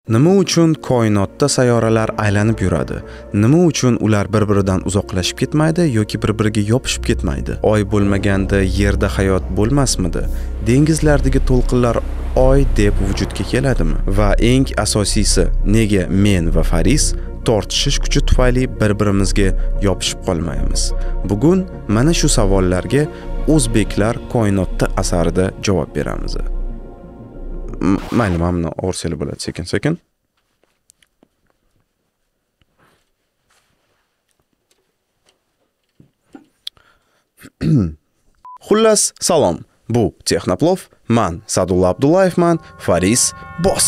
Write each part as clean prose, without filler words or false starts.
Nima uchun koinotda sayyoralar aylanib yuradi? Nima uchun ular bir-biridan uzoqlashib ketmaydi yoki bir-biriga yopishib ketmaydi? Oy bo'lmaganda yerda hayot bo'lmasmidi? Dengizlardagi to'lqinlar oy deb vujudga keladimi? Va eng asosiysi, nega men va Faris tortishish kuchi tufayli bir-birimizga yopishib qolmaymiz? Bugun mana shu savollarga O'zbeklar koinotda asarida javob beramiz. Mayli, mana o'rseli bo'ladi sekin-sekin. Xullas, salom. Bu Texnoplov, man Sadulla Abdullayevman, Faris Boss.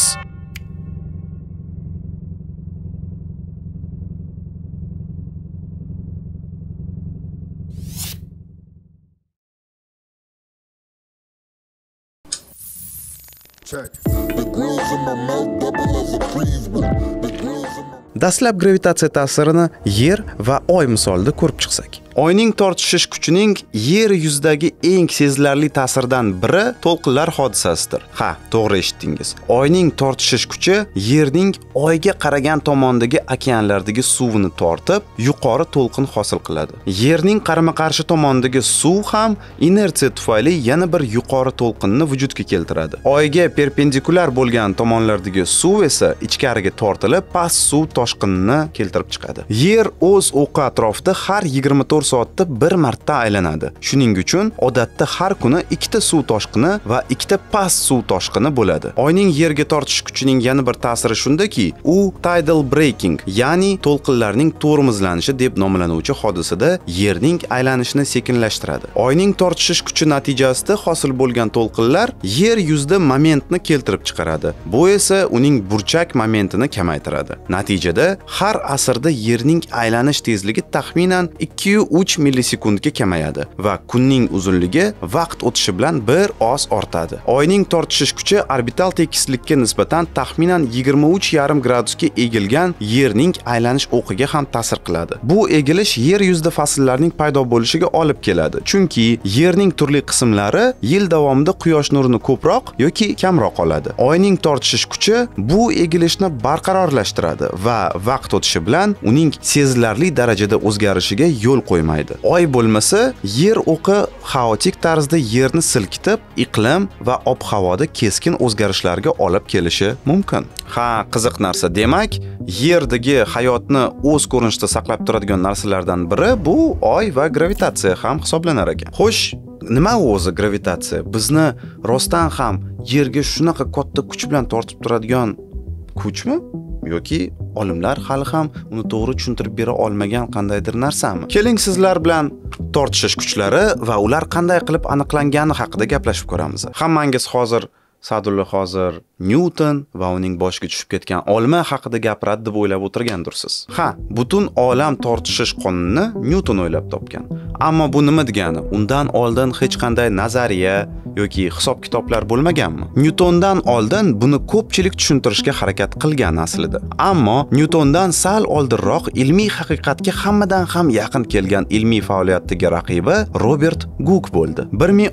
Dastlab gravitatsiya ta'sirini Yer va Oy misolida ko'rib chiqsak. Oyning tortishish kuchining Yer yuzidagi eng sezilarli ta'sirdan biri to'lqinlar hodisasidir. Ha, to'g'ri eshitdingiz. Oyning tortishish kuchi Yerning Oyga qaragan tomondagi okeanlardagi suvini tortib, yuqori to'lqin hosil qiladi. Yerning qarama-qarshi tomondagi suv ham inersiya tufayli yana bir yuqori to'lqinni vujudga keltiradi. Oyga perpendikulyar bo'lgan tomonlardagi suv esa ichkariga tortilib, past suv toshqinini keltirib chiqadi. Yer o'z o'qi atrofida har 24 soatda bir marta aylanadi. Shuning uchun odatda har kuni ikkita suv toshqini va ikkita past suv toshqini bo'ladi. Oyning Yerga tortish kuchining yana bir ta'siri shundaki, u tidal breaking, ya'ni to'lqinlarning tormozlanishi deb nomlanuvchi hodisada Yerning aylanishini sekinlashtiradi. Oyning tortishish kuchi natijasida hosil bo'lgan to'lqinlar Yer yuzida momentni keltirib chiqaradi. Bu esa uning burchak momentini kamaytiradi. Natijada har asrda Yerning aylanish tezligi taxminan 2-3 millisekundga kamayadi va kunning uzunligi vaqt o'tishi bilan bir oz ortadi. Oyning tortishish kuchi orbital tekislikka nisbatan taxminan 23,5 gradusga egilgan Yerning aylanish o'qiga ham ta'sir qiladi. Bu egilish Yer yuzida fasllarning paydo bo'lishiga olib keladi. Chunki Yerning turli qismlari yil davomida quyosh nurini ko'proq yoki kamroq oladi. Oyning tortishish kuchi bu egilishni barqarorlashtiradi va vaqt o'tishi bilan uning sezilarli darajada o'zgarishiga yo'l qo'ymaydi. Oy bo'lmasa, Yer o'qi xaotik tarzda Yerni silkitib, iqlim va ob-havoda keskin o'zgarishlarga olib kelishi mumkin. Ha, qiziq narsa. Demak, Yerdagi hayotni o'z ko'rinishida saqlab turadigan narsalardan biri bu Oy va gravitatsiya ham hisoblanar ekan. Xo'sh, nima o'zi gravitatsiya? Bizni rostdan ham Yerga shunaqa katta kuch bilan tortib turadigan kuchmi? Yoki olimlar hali ham uni to'g'ri tushuntirib bera olmagan qandaydir narsami? Keling, sizlar bilan tortishish kuchlari va ular qanday qilib aniqlangani haqida gaplashib ko'ramiz. Hammangiz hozir Sadulla hozir Newton va uning boshiga tushib ketgan olma haqida gapiradi deb o'ylab o'tirgandursiz. Ha, butun olam tortishish qonunini Newton o'ylab topgan. Ammo bu nima degani? Undan oldin hech qanday nazariya yoki hisob-kitoblar bo'lmaganmi? Newtondan oldin buni ko'pchilik tushuntirishga harakat qilgan aslida. Ammo Newtondan sal oldinroq ilmiy haqiqatga hammadan ham yaqin kelgan ilmiy faoliyatdagi raqibi Robert Hooke bo'ldi.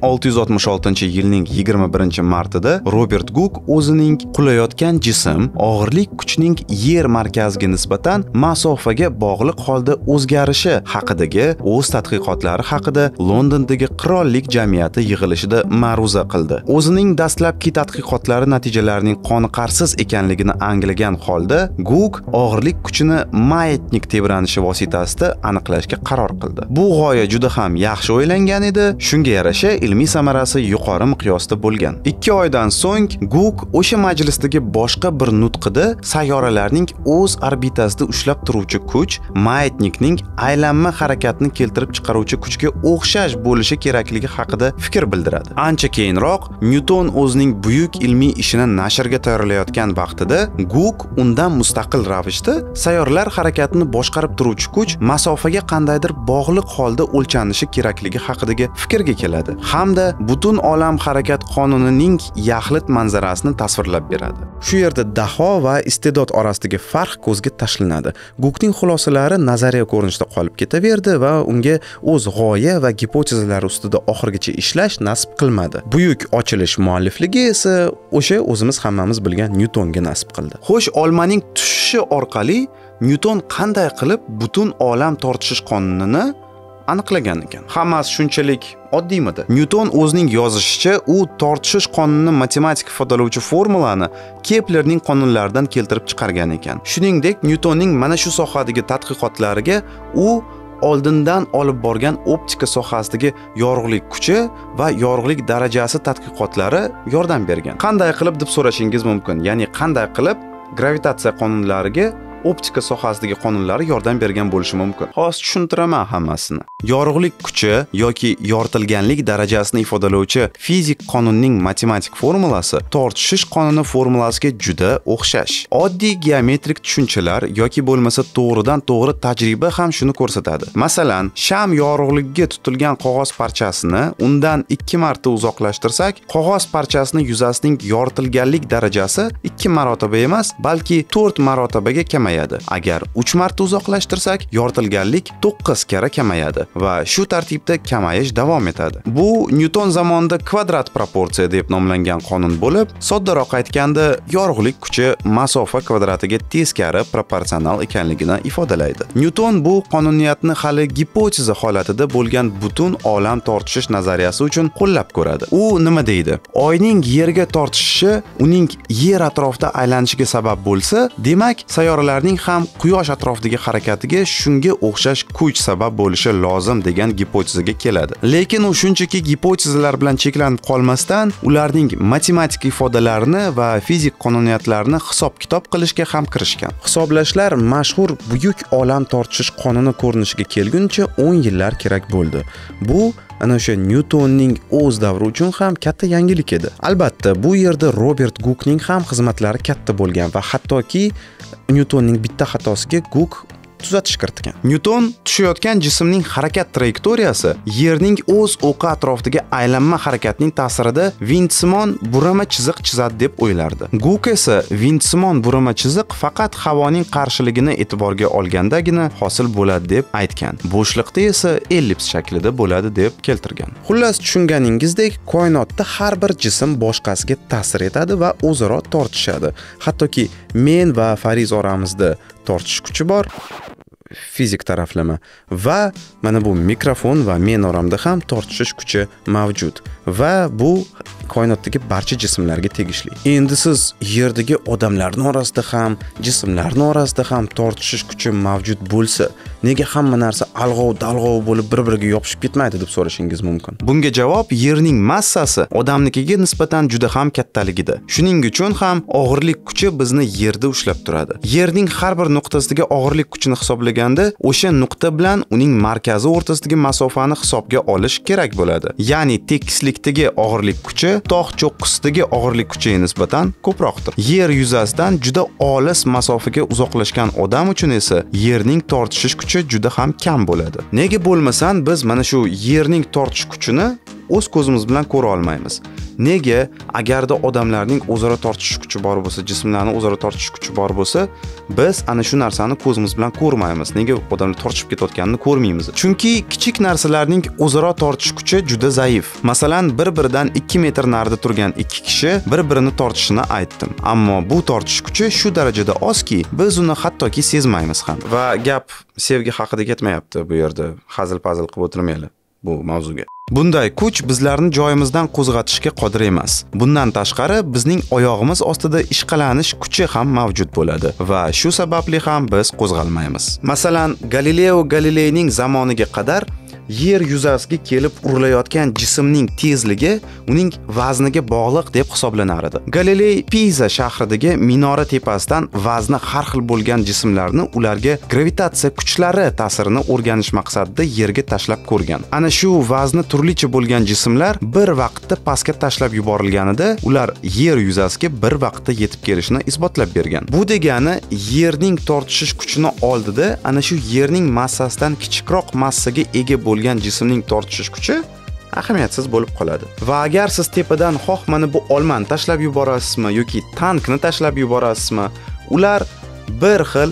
1666-yilning 21-martida Robert Hooke o'zining qulayotgan jism og'irlik kuchining Yer markaziga nisbatan masofaga bog'liq holda o'zgarishi haqidagi o'z tadqiqotlari haqida Londondagi qirollik jamiyati yig'ilishida ma'ruza qildi. O'zining dastlabki tadqiqotlari natijalarining qoniqarsiz ekanligini anglagan holda Hooke og'irlik kuchini magnitnik tebranishi vositasida aniqlashga qaror qildi. Bu g'oya juda ham yaxshi o'ylangan edi, shunga yarasha ilmiy samarasi yuqori miqyosda bo'lgan. 2 oydan so'ng Hooke o'sha majlisdagi boshqa bir nutqida sayyoralarning o'z orbitasida ushlab turuvchi kuch magnitnikning aylanma harakatini keltirib chiqaruvchi kuchga o'xshash bo'lishi kerakligi haqida fikr bildiradi. Ancha keyinroq Newton o'zining buyuk ilmiy ishini nashrga tayyorlayotgan vaqtida Hooke undan mustaqil ravishda sayyoralar harakatini boshqarib turuvchi kuch masofaga qandaydir bog'liq holda o'lchanishi kerakligi haqidagi fikrga keladi hamda butun olam harakat qonunining yaxlit manzarasini tasvirlab beradi. Shu yerda daho va iste'dod orasidagi farq ko'zga tashlanadi. Gukning xulosalari nazariya ko'rinishida qolib ketaverdi va unga o'z g'oya va gipotezalari ustida oxirigacha ishlash nasib qilmadi. Buyuk ochilish muallifligi esa o'sha o'zimiz hammamiz bilgan Nyutonga nasib qildi. Xo'sh, olmaning tushishi orqali Nyuton qanday qilib butun olam tortishish qonunini aniqlagan ekan? Hammasi shunchalik oddiymidi? Nyuton o'zining yozishicha, u tortishish qonunini matematik ifodalovchi formulani Keplerning qonunlaridan keltirib chiqargan ekan. Shuningdek, Nyutonning mana shu sohadagi tadqiqotlariga u oldindan olib borgan optika sohasidagi yorug'lik kuchi va yorug'lik darajasi tadqiqotlari yordam bergan. Qanday qilib deb so'rashingiz mumkin. Ya'ni qanday qilib gravitatsiya qonunlariga optika sohasidagi qonunlari yordam bergan bo'lishi mumkin. Hozir tushuntiraman hammasini. Yorug'lik kuchi yoki yoritilganlik darajasini ifodalovchi fizik qonunning matematik formulasi tortishish qonuni formulasiga juda o'xshash. Oddiy geometrik tushunchalar yoki bo'lmasa to'g'ridan to'g'ri tajriba ham shuni ko'rsatadi. Masalan, sham yorug'ligiga tutilgan qog'oz parchasini undan 2 marta uzoqlashtirsak, qog'oz parchasining yuzasining yoritilganlik darajasi 2 marotaba emas, balki 4 marotabaga kamayadi. Agar 3 marta uzoqlashtirsak, yoritilganlik 9 karra kamayadi va shu tartibda kamayish davom etadi. Bu Nyuton zamonida kvadrat proporsiya deb nomlangan qonun bo'lib, soddaroq aytganda, yorug'lik kuchi masofa kvadratiga teskari proporsional ekanligini ifodalaydi. Nyuton bu qonuniyatni hali gipoteza holatida bo'lgan butun olam tortishish nazariyasi uchun qo'llab ko'radi. U nima deydi? Oyning Yerga tortishishi uning Yer atrofida aylanishiga sabab bo'lsa, demak, sayyoralarning ham Quyosh atrofidagi harakatiga shunga o'xshash kuch sabab bo'lishi lozim degan gipotezaga keladi. Lekin u shunchaki gipotezalar bilan cheklanib qolmasdan, ularning matematik ifodalarini va fizik qonuniyatlarini hisob-kitob qilishga ham kirishgan. Hisoblashlar mashhur buyuk olam tortishish qonuni ko'rinishiga kelguncha 10 yillar kerak bo'ldi. Bu ana o'sha Nyutonning o'z davri uchun ham katta yangilik edi. Albatta, bu yerda Robert Gookning ham xizmatlari katta bo'lgan va hattoki Nyutonning bitta xatosiga Gook tuzatish kiritgan. Nyuton tushayotgan jismning harakat trayektoriyasi Yerning o'z o'qi atrofidagi aylanma harakatining ta'sirida vintsimon burama chiziq chizadi deb o'ylardi. Gook esa vintsimon burama chiziq faqat havoning qarshiligini e'tiborga olgandagina hosil bo'ladi deb aytgan. Bo'shliqda esa ellips shaklida bo'ladi deb keltirgan. Xullas, tushunganingizdek, koinotda har bir jism boshqasiga ta'sir etadi va o'zaro tortishadi. Hattoki men va Fariz oramizda tortish kuchi bor, fizik taraflama, va mana bu mikrofon va men oramda ham tortishish kuchi mavjud va bu koinotdagi barcha jismlarga tegishli. Endi siz yerdagi odamlarning orasida ham, jismlarning orasida ham tortishish kuchi mavjud bo'lsa, nega hamma narsa alg'ov-dalg'ov bo'lib bir-biriga yopishib ketmaydi deb so'rashingiz mumkin. Bunga javob Yerning massasi odamnikiga nisbatan juda ham kattaligida. Shuning uchun ham og'irlik kuchi bizni Yerda ushlab turadi. Yerning har bir nuqtasidagi og'irlik kuchini hisoblaganda, o'sha nuqta bilan uning markazi o'rtasidagi masofani hisobga olish kerak bo'ladi. Ya'ni tekislikdagi og'irlik kuchi tog' cho'qqisidagi og'irlik kuchiga nisbatan ko'proqdir. Yer yuzasidan juda olis masofaga uzoqlashgan odam uchun esa Yerning tortishish kuchi juda ham kam bo'ladi. Nega bo'lmasan biz mana shu Yerning tortish kuchini o'z ko'zimiz bilan ko'ra olmaymiz? Nega agarda odamlarning o'zaro tortishish kuchi bor bo'lsa, jismlarning o'zaro tortishish kuchi bor bo'lsa, biz ana shu narsani ko'zimiz bilan ko'rmaymiz? Nega odamlar tortishib ketayotganini ko'rmaymiz? Chunki kichik narsalarning o'zaro tortish kuchi juda zaif. Masalan, bir-biridan 2 metr narida turgan ikki kishi bir-birini tortishini aytdim. Ammo bu tortish kuchi shu darajada ozki, biz uni hattoki sezmaymiz ham. Va gap sevgi haqida ketmayapti bu yerda. Hazil-pazil qilib o'tirmaylik bu mavzuga. Bunday kuch bizlarni joyimizdan qo'zg'atishga qodir emas. Bundan tashqari bizning oyog'imiz ostida ishqalanish kuchi ham mavjud bo'ladi va shu sababli ham biz qo'zg'almaymiz. Masalan, Galileo Galileyning zamoniga qadar yer yuzasiga kelib urilayotgan jismning tezligi uning vazniga bog'liq deb hisoblanar edi. Galiley Piza shahridagi minora tepasidan vazni har xil bo'lgan jismlarni ularga gravitatsiya kuchlari ta'sirini o'rganish maqsadida yerga tashlab ko'rgan. Ana shu vazni turlicha bo'lgan jismlar bir vaqtda pastga tashlab yuborilganida ular yer yuzasiga bir vaqtda yetib kelishini isbotlab bergan. Bu degani yerning tortishish kuchini oldida ana shu yerning massasidan kichikroq massaga ega bo'lgan jismning tortishish kuchi ahamiyatsiz bo'lib qoladi. Va agar siz tepadan xoh mana bu olmani tashlab yuborasizmi yoki tankni tashlab yuborasizmi, ular bir xil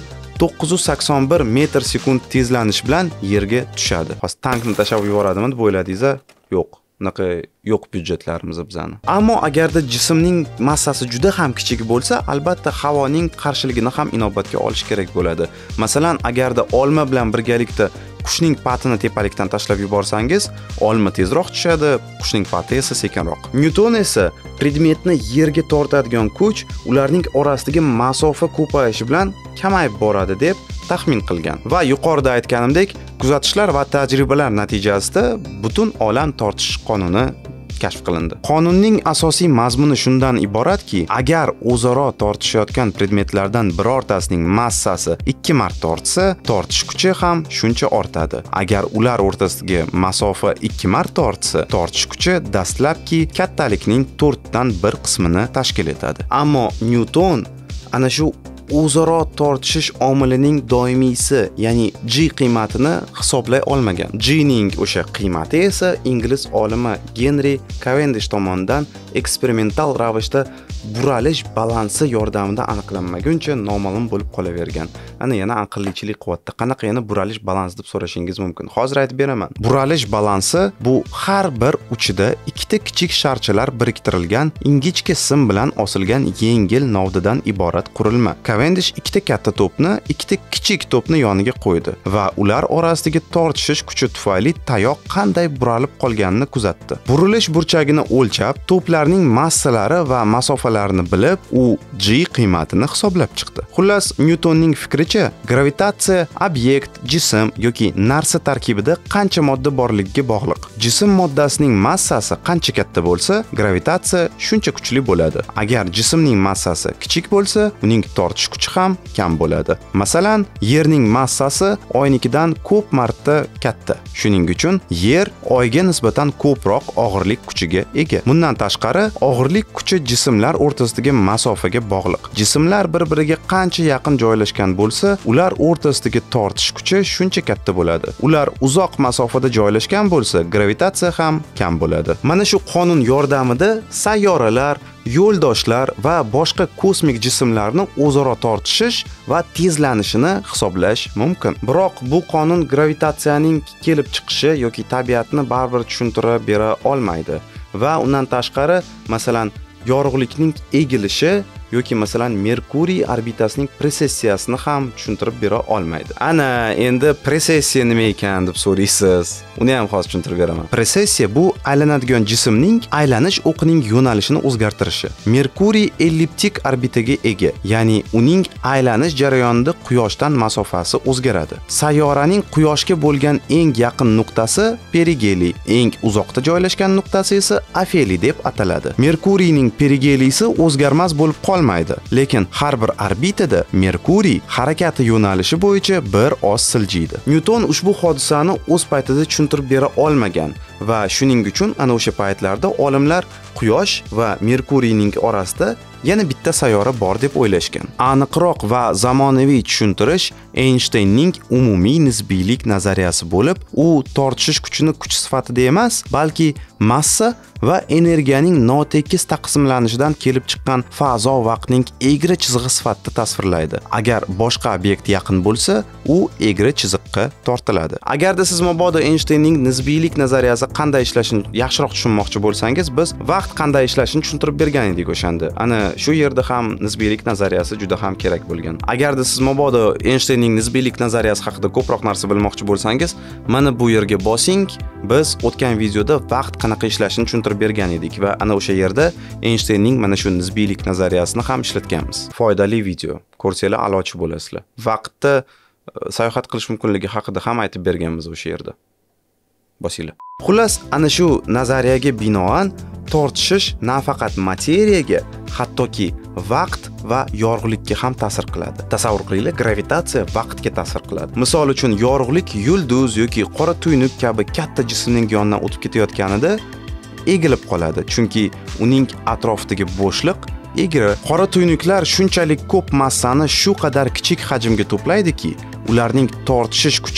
981 metr sekund tezlanish bilan yerga tushadi. Hozir tankni tashlab yuboradimi deb o'yladingiz? Yo'q. Unaqa yo'q byudjetlarimiz bizani. Ammo agarda jismning massasi juda ham kichik bo'lsa, albatta havoning qarshiligini ham inobatga olish kerak bo'ladi. Masalan, agarda olma bilan birgalikda qushning patini tepalikdan tashlab yuborsangiz, olma tezroq tushadi, qushning pati esa sekinroq. Nyuton esa predmetni yerga tortadigan kuch ularning orasidagi masofa ko'payishi bilan kamayib boradi deb taxmin qilgan. Va yuqorida aytganimdek, kuzatishlar va tajribalar natijasida butun olam tortish qonuni kashf qilindi. Qonunning asosiy mazmuni shundan iboratki, agar o'zaro tortishayotgan predmetlardan birortasining massasi 2 marta ortsa, tortish kuchi ham shuncha ortadi. Agar ular o'rtasidagi masofa 2 marta ortsa, tortish kuchi dastlabki kattalikning 4 dan 1 qismini tashkil etadi. Ammo Nyuton ana shu o'zaro tortishish omilining doimiysi, ya'ni G qiymatini hisoblay olmagan. G ning o'sha qiymati esa ingliz olimi Henry Cavendish tomonidan eksperimental ravishda buralish balansi yordamida aniqlanmaguncha noma'lum bo'lib qolavergan. Ana yana aqllichilik quvvatda. Qanaqa yana buralish balansi deb so'rashingiz mumkin. Hozir aytib beraman. Buralish balansi bu har bir uchida ikkita kichik sharchalar biriktirilgan ingichka sim bilan osilgan yengil novdadan iborat qurilma. Cavendish ikkita katta to'pni, ikkita kichik to'pni yoniga qo'ydi va ular orasidagi tortishish kuchi tufayli tayoq qanday buralib qolganini kuzatdi. Burilish burchagini o'lchab, to'plarning massalari va masofalarini bilib, u G qiymatini hisoblab chiqdi. Xullas, Nyutonning fikricha, gravitatsiya obyekt, jism yoki narsa tarkibida qancha modda borligiga bog'liq. Jism moddasining massasi qancha katta bo'lsa, gravitatsiya shuncha kuchli bo'ladi. Agar jismning massasi kichik bo'lsa, uning tortish kuchi ham kam bo'ladi. Masalan, Yerning massasi Oynikidan ko'p marta katta. Shuning uchun Yer Oyga nisbatan ko'proq og'irlik kuchiga ega. Bundan tashqari, og'irlik kuchi jismlar o'rtasidagi masofaga bog'liq. Jismlar bir-biriga qancha yaqin joylashgan bo'lsa, ular o'rtasidagi tortish kuchi shuncha katta bo'ladi. Ular uzoq masofada joylashgan bo'lsa, gravitatsiya ham kam bo'ladi. Mana shu qonun yordamida sayyoralar, yo'ldoshlar va boshqa kosmik jismlarni o'zaro tortishish va tezlanishini hisoblash mumkin. Biroq bu qonun gravitatsiyaning kelib chiqishi yoki tabiatni baribir tushuntirib bera olmaydi va undan tashqari, masalan, yorug'likning egilishi yoki masalan Merkuriy orbitasining precessiyasini ham tushuntirib bera olmaydi. Ana endi precessiya nima ekan deb so'raysiz. Uni ham hozir tushuntirib beraman. Precessiya bu aylanadigan jismning aylanish o'qining yo'nalishini o'zgartirishi. Merkuriy elliptik orbitaga ega, ya'ni uning aylanish jarayonida Quyoshdan masofasi o'zgaradi. Sayyoraning Quyoshga bo'lgan eng yaqin nuqtasi perigeliy, eng uzoqda joylashgan nuqtasi esa afeliy deb ataladi. Merkuriyning perigeliysi o'zgarmas bo'lib qolmaydi, lekin har bir orbitada Merkuriy harakati yo'nalishi bo'yicha bir oz siljiydi. Nyuton ushbu hodisani o'z paytida tushuntirib bera olmagan va shuning uchun ana o'sha paytlarda olimlar Quyosh va Merkuriyning orasida yana bitta sayyora bor deb o'ylashgan. Aniqroq va zamonaviy tushuntirish Einsteinning umumiy nisbiylik nazariyasi bo'lib, u tortishish kuchini kuch sifatida emas, balki massa va energiyaning notekis taqsimlanishidan kelib chiqqan fazo vaqtning egri chizig'i sifatida tasvirlaydi. Agar boshqa obyekt yaqin bo'lsa, u egri chiziqqa tortiladi. Agarda siz mabodo Einsteinning nisbiylik nazariyasi qanday ishlashini yaxshiroq tushunmoqchi bo'lsangiz, biz vaqt qanday ishlashini tushuntirib bergan edik o'shanda. Ana shu yerda ham nisbiylik nazariyasi juda ham kerak bo'lgan. Agarda siz mabodo Einsteinning nisbiylik nazariyasi haqida ko'proq narsa bilmoqchi bo'lsangiz, mana bu yerga bosing. Biz o'tgan videoda vaqt qanaqa ishlashini tushuntirib bergan edik va ana o'sha yerda Einsteinning mana shu nisbiylik nazariyasini ham ishlatganmiz. Foydali video. Ko'rsanglar a'lochi bo'lasizlar. Vaqtda sayohat qilish mumkinligi haqida ham aytib berganmiz o'sha yerda. Bosinglar. Xullas, ana shu nazariyaga binoan tortishish nafaqat materiyaga, hattoki vaqt va yorug'likka ham ta'sir qiladi. Tasavvur qilinglar, gravitatsiya vaqtga ta'sir qiladi. Misol uchun, yorug'lik yulduz yoki qora tuynuk kabi katta jismning yonidan o'tib ketayotganida egilib qoladi, chunki uning atrofidagi bo'shliq egri. Qora tuynuklar shunchalik ko'p massani shu qadar kichik hajmga to'playdiki, ularning tortishish kuchi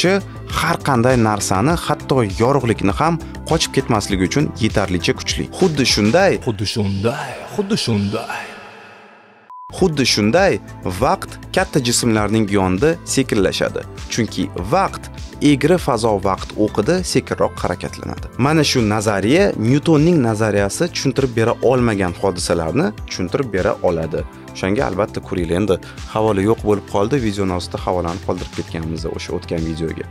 har qanday narsani, hatto yorug'likni ham qochib ketmasligi uchun yetarlicha kuchli. Xuddi shunday vaqt katta jismlarning yonida sekinlashadi. Chunki vaqt egri fazo vaqt o'qida sekinroq harakatlanadi. Mana shu nazariya Nyutonning nazariyasi tushuntirib bera olmagan hodisalarni tushuntirib bera oladi. O'shanga albatta ko'ringlar. Endi havola yo'q bo'lib qoldi, videoning ostida havolani qoldirib ketganmiz o'sha o'tgan videoga.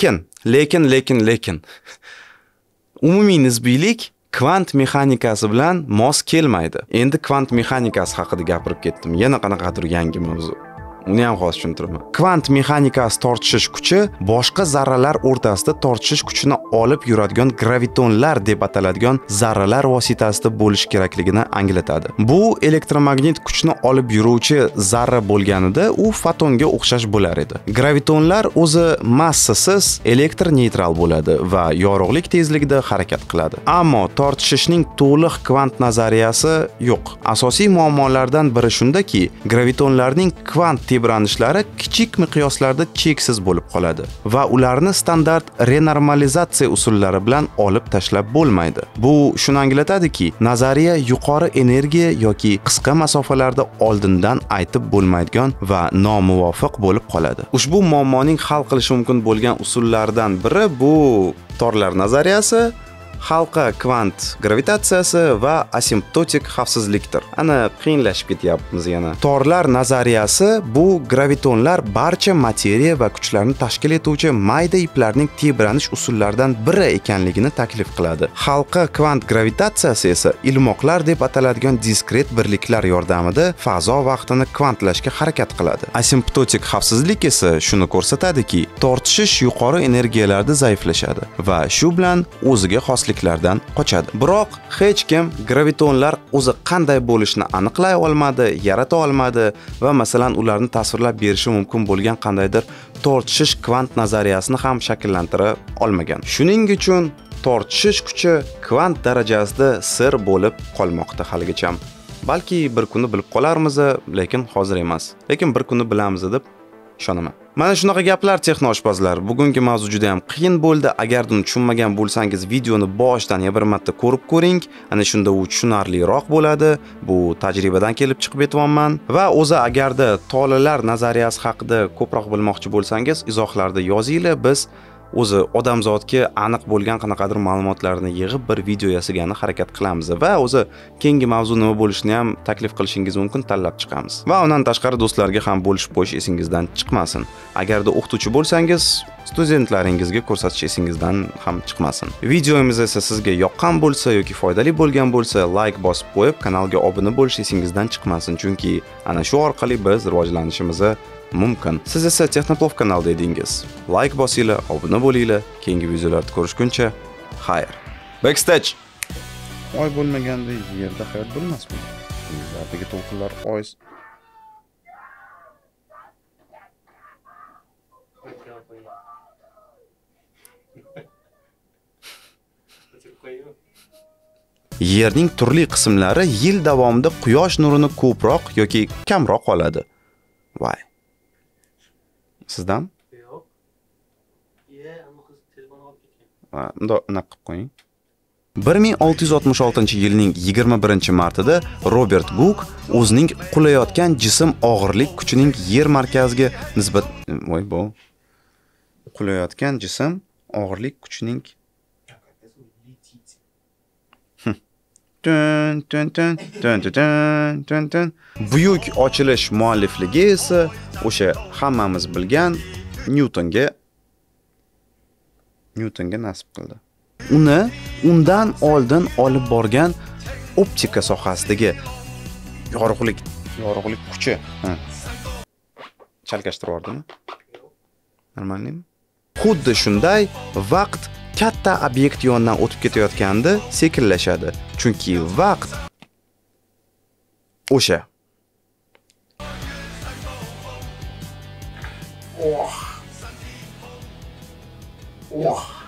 Lekin umumiy nisbiylik kvant mexanikasi bilan mos kelmaydi. Endi kvant mexanikasi haqida gapirib ketdim. Yana qanaqadir yangi mavzu. Uni ham hozir tushuntiraman. Kvant mexanikasi tortishish kuchi boshqa zarralar o'rtasida tortishish kuchini olib yuradigan gravitonlar deb ataladigan zarralar vositasida bo'lish kerakligini anglatadi. Bu elektromagnit kuchni olib yuruvchi zarra bo'lganida u fotonga o'xshash bo'lar edi. Gravitonlar o'zi massasiz elektr neytral bo'ladi va yorug'lik tezligida harakat qiladi. Ammo tortishishning to'liq kvant nazariyasi yo'q. Asosiy muammolardan biri shundaki, gravitonlarning kvant tebranishlari kichik miqyoslarda cheksiz bo'lib qoladi va ularni standart renormalizatsiya usullari bilan olib tashlab bo'lmaydi. Bu shuni anglatadiki, nazariya yuqori energiya yoki qisqa masofalarda oldindan aytib bo'lmaydigan va nomuvofiq bo'lib qoladi. Ushbu muammoning hal qilishi mumkin bo'lgan usullardan biri bu torlar nazariyasi, halqa kvant gravitatsiyasi va asimptotik xavfsizlikdir. Ana qiyinlashib ketyapmiz yana. Torlar nazariyasi bu gravitonlar barcha materiya va kuchlarni tashkil etuvchi mayda iplarning tebranish usullaridan biri ekanligini taklif qiladi. Halqa kvant gravitatsiyasi esa ilmoqlar deb ataladigan diskret birliklar yordamida fazo vaqtini kvantlashga harakat qiladi. Asimptotik xavfsizlik esa shuni ko'rsatadiki, tortishish yuqori energiyalarda zaiflashadi va shu bilan o'ziga xos lardan qochadi. Biroq hech kim gravitonlar o'zi qanday bo'lishini aniqlay olmadi, yarata olmadi va masalan ularni tasvirlab berishi mumkin bo'lgan qandaydir tortishish kvant nazariyasini ham shakllantira olmagan. Shuning uchun tortishish kuchi kvant darajasida sir bo'lib qolmoqda haligacha. Balki bir kuni bilib qolarmiz, lekin hozir emas. Lekin bir kuni bilamiz deb ishonaman. Mana shunaqa gaplar texnoshpazlar. Bugungi mavzu juda ham qiyin bo'ldi. Agar uni tushunmagan bo'lsangiz, videoni boshidan bir marta ko'rib ko'ring. Ana shunda u tushunarliroq bo'ladi. Bu tajribadan kelib chiqib aytayapman. Va o'zi agarda tolalar nazariyasi haqida ko'proq bilmoqchi bo'lsangiz, izohlarda yozinglar. Biz o'zi odamzodga aniq bo'lgan qanaqadir ma'lumotlarni yig'ib bir video yasagani harakat qilamiz va o'zi keyingi mavzu nima bo'lishini ham taklif qilishingiz mumkin, tanlab chiqamiz. Va undan tashqari do'stlarga ham bo'lishib qo'yish esingizdan chiqmasin. Agarda o'qituvchi bo'lsangiz, studentlaringizga ko'rsatish esingizdan ham chiqmasin. Videomiz esa sizga yoqqan bo'lsa yoki foydali bo'lgan bo'lsa, like bosib qo'yib, kanalga obuna bo'lish esingizdan chiqmasin, chunki ana shu orqali biz rivojlanishimizni mumkin. Siz esa Texnoplov kanalida edingiz. Like bosinglar, obuna bo'linglar. Keyingi videolarda ko'rishguncha, xayr. Backstage. Oy bo'lmaganda yerda hayot bo'lmasmi? Yerdagi to'lqinlar oy. Yerning turli qismlari yil davomida quyosh nurini ko'proq yoki kamroq oladi. Voy. Sizdan? Yo'q. Ammo qiz telefon olib ketgan. Ha, unda qilib qo'ying. 1666-yilning 21-martida Robert Book o'zining qulayotgan jism og'irlik kuchining yer markaziga qulayotgan jism og'irlik kuchining buyuk ochilish muallifligi esa o'sha hammamiz bilgan Nyutonga nasib qildi. Uni undan oldin olib borgan optika sohasidagi yorug'lik kuchi. Chalkashtirib yubordimi? Normalmi? Xuddi shunday vaqt katta obyekt yonidan o'tib ketayotganda sekinlashadi. Chunki vaqt o'sha. Oh.